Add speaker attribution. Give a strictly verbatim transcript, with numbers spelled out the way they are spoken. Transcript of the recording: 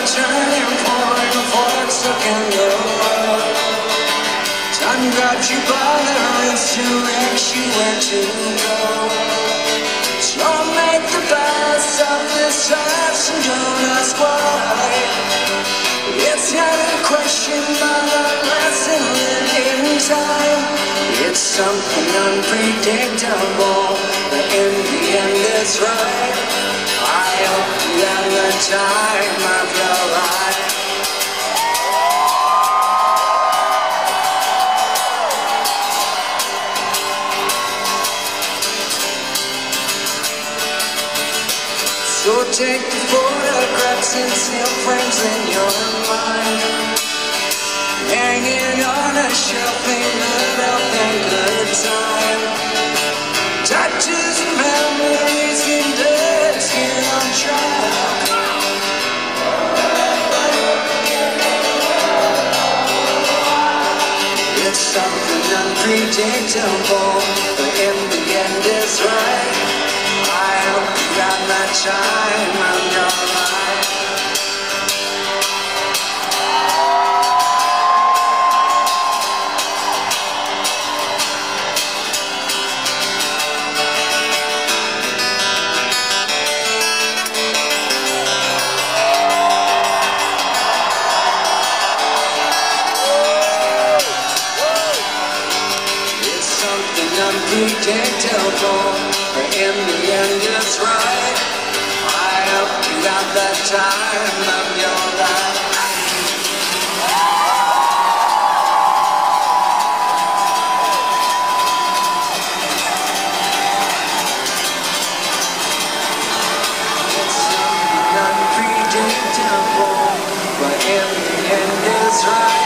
Speaker 1: turning point, a fork in the road. Time grabs you by the wrist to direct you where to go. So make the best of this life and don't ask why. It's not a question but a lesson living in time. It's something unpredictable, but in the end it's right. I hope you have the time of your life. So take the photographs and still frames in your mind, hanging on a shelf, painted up in good time. Tattoos and memories and days get on track. It's something unpredictable, but in the end it's right. I hope you got that time of your life. It's something unpredictable, but in the end it's right. I hope you got that time of your life. It's something unpredictable, but in the end it's right.